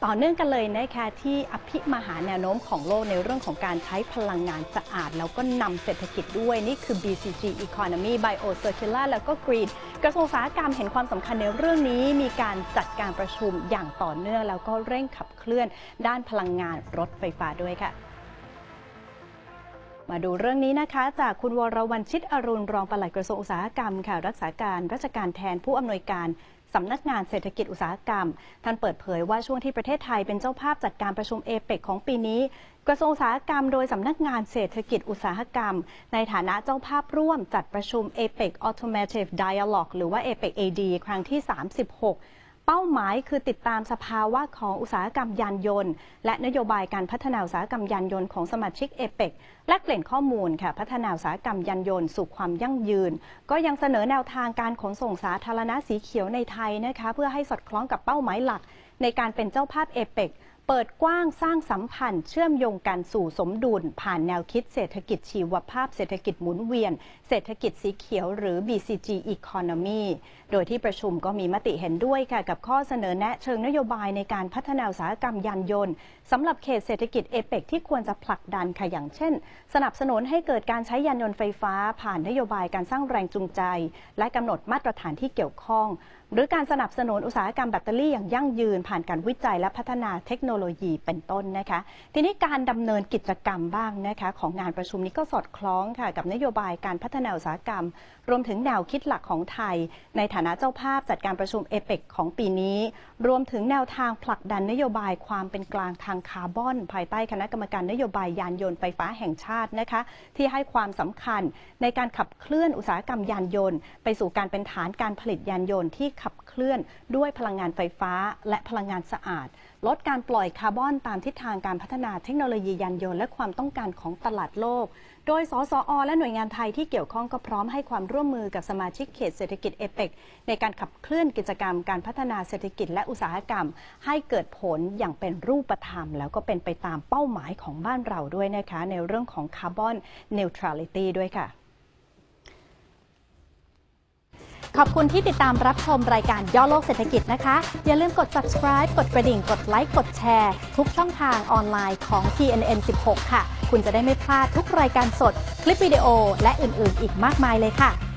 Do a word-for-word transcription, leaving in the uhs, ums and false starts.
ต่อเนื่องกันเลยนะคะที่อภิมหาแนวโน้มของโลกในเรื่องของการใช้พลังงานสะอาดแล้วก็นำเศรษฐกิจด้วยนี่คือ บี ซี จี Economy Bio Circular แล้วก็ Green กระทรวงอุตสาหกรรมเห็นความสำคัญในเรื่องนี้มีการจัดการประชุมอย่างต่อเนื่องแล้วก็เร่งขับเคลื่อนด้านพลังงานรถไฟฟ้าด้วยค่ะมาดูเรื่องนี้นะคะจากคุณวรวรรณชิตอรุณรองปลัดกระทรวงอุตสาหกรรมค่ะรักษาการราชการแทนผู้อำนวยการสำนักงานเศรษฐกิจอุตสาหกรรมท่านเปิดเผยว่าช่วงที่ประเทศไทยเป็นเจ้าภาพจัดการประชุมเอเปกของปีนี้กระทรวงอุตสาหกรรมโดยสำนักงานเศรษฐกิจอุตสาหกรรมในฐานะเจ้าภาพร่วมจัดประชุม เอเปก Automotive Dialogue หรือว่า เอเปก เอ ดี ครั้งที่ สามสิบหกเป้าหมายคือติดตามสภาวะของอุตสาหกรรมยานยนต์และนโยบายการพัฒนาอุตสาหกรรมยานยนต์ของสมาชิกเอเปกและเปลี่ยนข้อมูลค่ะพัฒนาอุตสาหกรรมยานยนต์สู่ความยั่งยืนก็ยังเสนอแนวทางการขนส่งสาธารณะสีเขียวในไทยนะคะเพื่อให้สอดคล้องกับเป้าหมายหลักในการเป็นเจ้าภาพเอเปกเปิดกว้างสร้างสัมพันธ์เชื่อมโยงกันสู่สมดุลผ่านแนวคิดเศรษฐกิจชีวภาพเศรษฐกิจหมุนเวียนเศรษฐกิจสีเขียวหรือ บี ซี จี Economy โดยที่ประชุมก็มีมติเห็นด้วยค่ะกับข้อเสนอแนะเชิงนโยบายในการพัฒนาอุตสาหกรรมยานยนต์สำหรับเขตเศรษฐกิจเอเปกที่ควรจะผลักดันค่ะอย่างเช่นสนับสนุนให้เกิดการใช้ยานยนต์ไฟฟ้าผ่านนโยบายการสร้างแรงจูงใจและกำหนดมาตรฐานที่เกี่ยวข้องหรือการสนับสนุนอุตสาหกรรมแบตเตอรี่อย่างยั่งยืนผ่านการวิจัยและพัฒนาเทคโนโลยีเป็นต้นนะคะทีนี้การดำเนินกิจกรรมบ้างนะคะของงานประชุมนี้ก็สอดคล้องค่ะกับนโยบายการพัฒนาอุตสาหกรรมรวมถึงแนวคิดหลักของไทยในฐานะเจ้าภาพจัดการประชุมเอเปกของปีนี้รวมถึงแนวทางผลักดันนโยบายความเป็นกลางทางคาร์บอนภายใต้คณะกรรมการนโยบายยานยนต์ไฟฟ้าแห่งชาตินะคะที่ให้ความสำคัญในการขับเคลื่อนอุตสาหกรรมยานยนต์ไปสู่การเป็นฐานการผลิตยานยนต์ที่ขับเคลื่อนด้วยพลังงานไฟฟ้าและพลังงานสะอาดลดการปล่อยคาร์บอนตามทิศทางการพัฒนาเทคโนโลยียานยนต์และความต้องการของตลาดโลกโดยสสอ.และหน่วยงานไทยที่เกี่ยวข้องก็พร้อมให้ความร่วมมือกับสมาชิกเขตเศรษฐกิจเอเปกในการขับเคลื่อนกิจกรรมการพัฒนาเศรษฐกิจและอุตสาหกรรมให้เกิดผลอย่างเป็นรูปธรรมแล้วก็เป็นไปตามเป้าหมายของบ้านเราด้วยนะคะในเรื่องของคาร์บอนเนวทรัลิตี้ด้วยค่ะขอบคุณที่ติดตามรับชมรายการย่อโลกเศรษฐกิจนะคะอย่าลืมกด ซับสไครบ์ กดกระดิ่งกดไลค์กดแชร์ทุกช่องทางออนไลน์ของ ที เอ็น เอ็น สิบหก ค่ะคุณจะได้ไม่พลาดทุกรายการสดคลิปวิดีโอและอื่นๆอีกมากมายเลยค่ะ